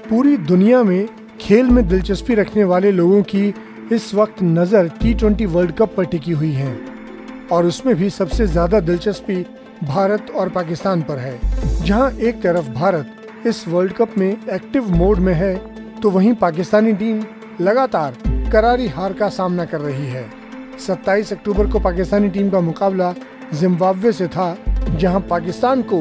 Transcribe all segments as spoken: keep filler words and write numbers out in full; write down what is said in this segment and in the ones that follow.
पूरी दुनिया में खेल में दिलचस्पी रखने वाले लोगों की इस वक्त नज़र टी ट्वेंटी वर्ल्ड कप पर टिकी हुई है और उसमें भी सबसे ज़्यादा दिलचस्पी भारत और पाकिस्तान पर है। जहां एक तरफ भारत इस वर्ल्ड कप में एक्टिव मोड में है तो वहीं पाकिस्तानी टीम लगातार करारी हार का सामना कर रही है। सत्ताईस अक्टूबर को पाकिस्तानी टीम का मुकाबला जिम्बाब्वे से था, जहां पाकिस्तान को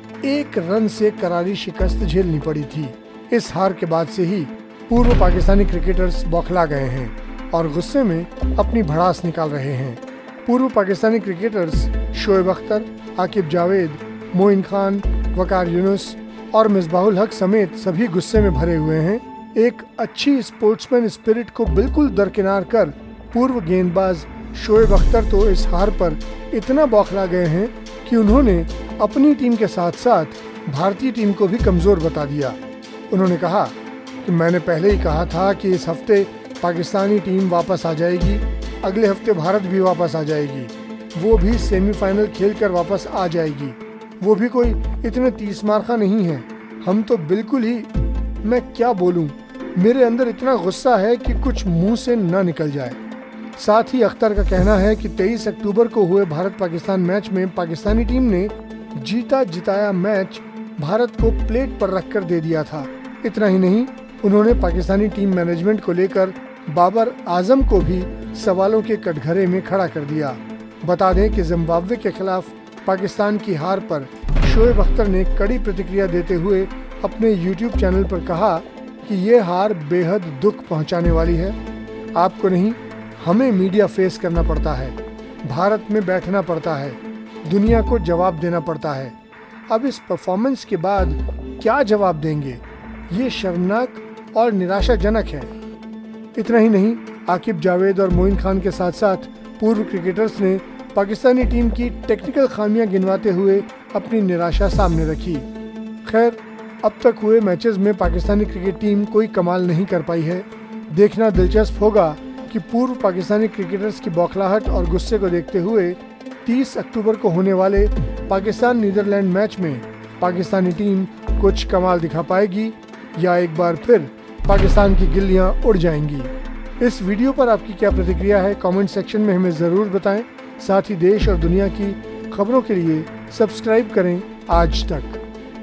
एक रन से करारी शिकस्त झेलनी पड़ी थी। इस हार के बाद से ही पूर्व पाकिस्तानी क्रिकेटर्स बौखला गए हैं और गुस्से में अपनी भड़ास निकाल रहे हैं। पूर्व पाकिस्तानी क्रिकेटर्स शोएब अख्तर, आकिब जावेद, मोइन खान, वकार यूनुस और मिसबाहुल हक समेत सभी गुस्से में भरे हुए हैं। एक अच्छी स्पोर्ट्समैन स्पिरिट को बिल्कुल दरकिनार कर पूर्व गेंदबाज शोएब अख्तर तो इस हार पर इतना बौखला गए हैं कि उन्होंने अपनी टीम के साथ साथ भारतीय टीम को भी कमज़ोर बता दिया। उन्होंने कहा कि मैंने पहले ही कहा था कि इस हफ्ते पाकिस्तानी टीम वापस आ जाएगी, अगले हफ्ते भारत भी वापस आ जाएगी, वो भी सेमीफाइनल खेलकर वापस आ जाएगी, वो भी कोई इतने तीस मार्का नहीं है। हम तो बिल्कुल ही, मैं क्या बोलूं, मेरे अंदर इतना गुस्सा है कि कुछ मुंह से ना निकल जाए। साथ ही अख्तर का कहना है कि तेईस अक्टूबर को हुए भारत पाकिस्तान मैच में पाकिस्तानी टीम ने जीता जिताया मैच भारत को प्लेट पर रखकर दे दिया था। इतना ही नहीं, उन्होंने पाकिस्तानी टीम मैनेजमेंट को लेकर बाबर आजम को भी सवालों के कटघरे में खड़ा कर दिया। बता दें कि जिम्बाब्वे के खिलाफ पाकिस्तान की हार पर शोएब अख्तर ने कड़ी प्रतिक्रिया देते हुए अपने यूट्यूब चैनल पर कहा कि ये हार बेहद दुख पहुंचाने वाली है। आपको नहीं, हमें मीडिया फेस करना पड़ता है, भारत में बैठना पड़ता है, दुनिया को जवाब देना पड़ता है। अब इस परफॉर्मेंस के बाद क्या जवाब देंगे, ये शर्मनाक और निराशाजनक है। इतना ही नहीं, आकिब जावेद और मोइन खान के साथ साथ पूर्व क्रिकेटर्स ने पाकिस्तानी टीम की टेक्निकल खामियां गिनवाते हुए अपनी निराशा सामने रखी। खैर, अब तक हुए मैचेस में पाकिस्तानी क्रिकेट टीम कोई कमाल नहीं कर पाई है। देखना दिलचस्प होगा कि पूर्व पाकिस्तानी क्रिकेटर्स की बौखलाहट और गुस्से को देखते हुए तीस अक्टूबर को होने वाले पाकिस्तान नीदरलैंड मैच में पाकिस्तानी टीम कुछ कमाल दिखा पाएगी या एक बार फिर पाकिस्तान की गिल्लियां उड़ जाएंगी। इस वीडियो पर आपकी क्या प्रतिक्रिया है, कमेंट सेक्शन में हमें ज़रूर बताएं। साथ ही देश और दुनिया की खबरों के लिए सब्सक्राइब करें आज तक।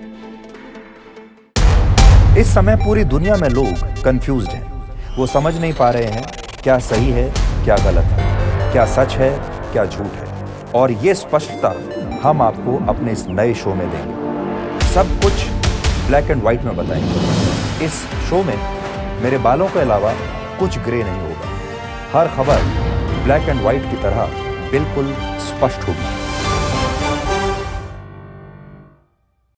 इस समय पूरी दुनिया में लोग कंफ्यूज्ड हैं। वो समझ नहीं पा रहे हैं क्या सही है, क्या गलत है, क्या सच है, क्या झूठ है। और ये स्पष्टता हम आपको अपने इस नए शो में देंगे। सब कुछ ब्लैक एंड व्हाइट में बताएंगे। इस शो में मेरे बालों के अलावा कुछ ग्रे नहीं होगा। हर खबर ब्लैक एंड व्हाइट की तरह बिल्कुल स्पष्ट होगी।